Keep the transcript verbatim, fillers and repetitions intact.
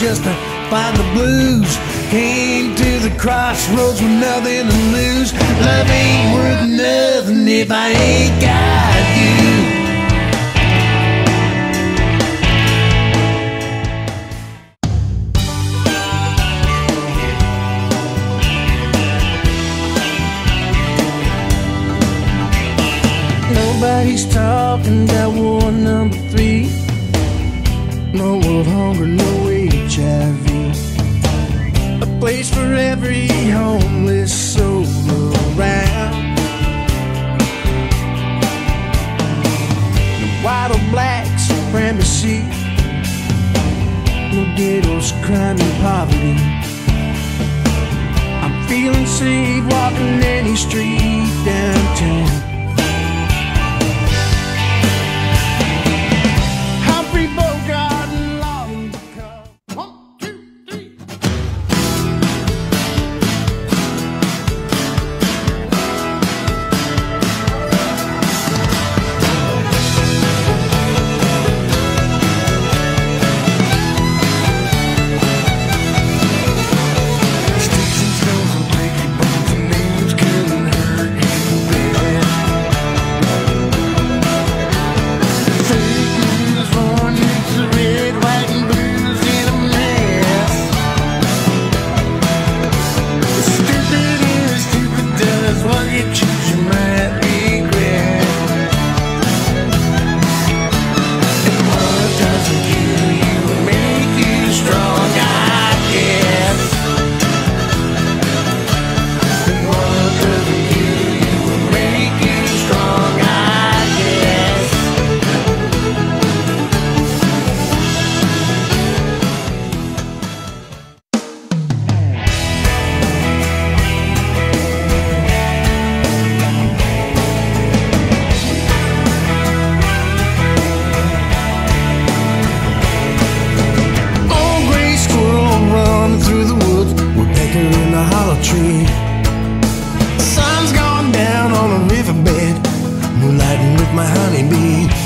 just to find the blues. Came to the crossroads with nothing to lose. Love ain't worth nothing if I ain't got you. Nobody's talking about war number three. No world hunger, no H I V. A place for every homeless soul around. No white or black supremacy. No ghettos, crime and poverty. I'm feeling safe walking any street downtown. Tree. The sun's gone down on a riverbed, moonlighting with my honeybee.